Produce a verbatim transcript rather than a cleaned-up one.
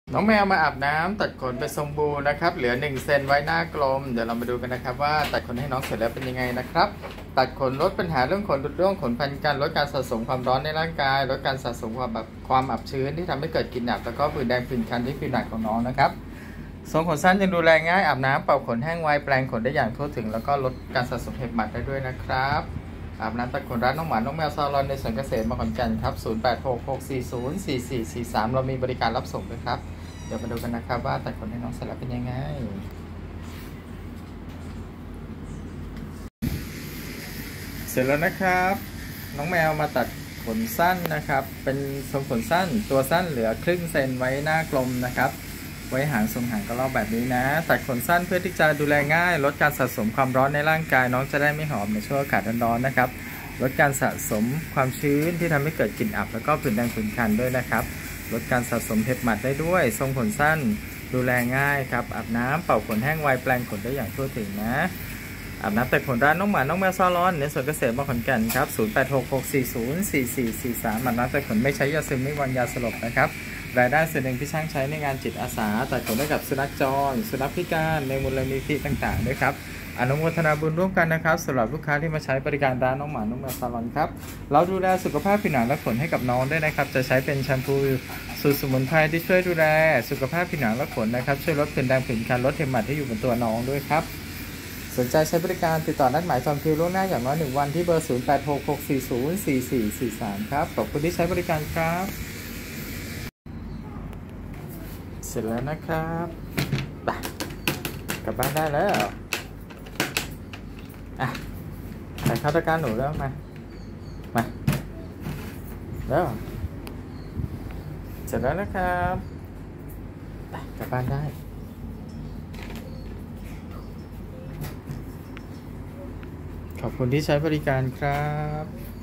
น้องแมวมาอาบน้ำตัดขนไปทรงบูนะครับเหลือหนึ่งเซนไว้หน้ากลมเดี๋ยวเรามาดูกันนะครับว่าตัดขนให้น้องเสร็จแล้วเป็นยังไงนะครับตัดขนลดปัญหาเรื่องขนดุดร่วงขนพันกันลดการสะสมความร้อนในร่างกายลดการสะสมความแบบความอับชื้นที่ทำให้เกิดกลิ่นอับแล้วก็ผื่นแดงผื่นคันที่ผิวหนังของน้องนะครับทรงขนสั้นยังดูแลง่ายอาบน้ำเป่าขนแห้งไวแปรงขนได้อย่างทั่วถึงแล้วก็ลดการสะสมเห็บหมัดได้ด้วยนะครับอาบน้ำตัดขนร้านน้องหมาน้องแมวซาลอนในสวนเกษตรมขอนแก่นครับศูนย์ แปด หก หก สี่ ศูนย์ สี่ สี่ สี่ สามเรามีบริการรับส่งด้วยครับเดี๋ยวมาดูกันนะครับว่าตัดขนให้น้องเสร็จแล้วเป็นยังไงเสร็จแล้วนะครับน้องแมวมาตัดขนสั้นนะครับเป็นทรงขนสั้นตัวสั้นเหลือครึ่งเซนไว้หน้ากลมนะครับไว้หางทรงหางกระรอกแบบนี้นะตัดขนสั้นเพื่อที่จะดูแลง่ายลดการสะสมความร้อนในร่างกายน้องจะได้ไม่หอมในช่วงอากาศร้อนๆนะครับลดการสะสมความชื้นที่ทำให้เกิดกลิ่นอับแล้วก็ผื่นแดงผื่นคันด้วยนะครับลดการสะสมเห็บหมัดได้ด้วยทรงขนสั้นดูแลง่ายครับอาบน้ำเป่าขนแห้งไวแปรงขนได้อย่างทั่วถึงนะอาบน้ำตัดขนร้านน้องหมาน้องแมวซาลอนในสวนเกษตรมขอนแก่นครับศูนย์ แปด หก หก สี่ ศูนย์ สี่ สี่ สี่ สามอาบน้ำตัดขนไม่ใช้ยาซึมไม่วางยาสลบนะครับรายได้ส่วนหนึ่งที่ช่างใช้ในงานจิตอาสาตัดขนให้กับสุนัขจรสุนัขพิการในมูลนิธิต่างๆด้วยครับอนุโมทนาบุญร่วมกันนะครับสำหรับลูกค้าที่มาใช้บริการร้านน้องหมาน้องแมวซาลอนครับเราดูแลสุขภาพผิวหนังและขนให้กับน้องด้วยนะครับจะใช้เป็นแชมพูสูตรสมุนไพรที่ช่วยดูแลสุขภาพผิวหนังและขนนะครับช่วยลดผื่นแดงผื่นคันลดเห็บหมัดที่อยู่บนตัวน้องด้วยครับสนใจใช้บริการติดต่อนัดหมายจองคิวล่วงหน้าอย่างน้อยหนึ่งวันที่เบอร์ศูนย์ แปด หก หก สี่ ศูนย์ สี่ สี่ สี่ สามครับขอบคุณที่ใช้บริการครับเสร็จแล้วนะครับไปกลับบ้านได้แล้วอ่ะใส่เข้าตะกร้าหนูแล้วมามาแล้วเสร็จแล้วนะครับไปกลับบ้านได้ขอบคุณที่ใช้บริการครับ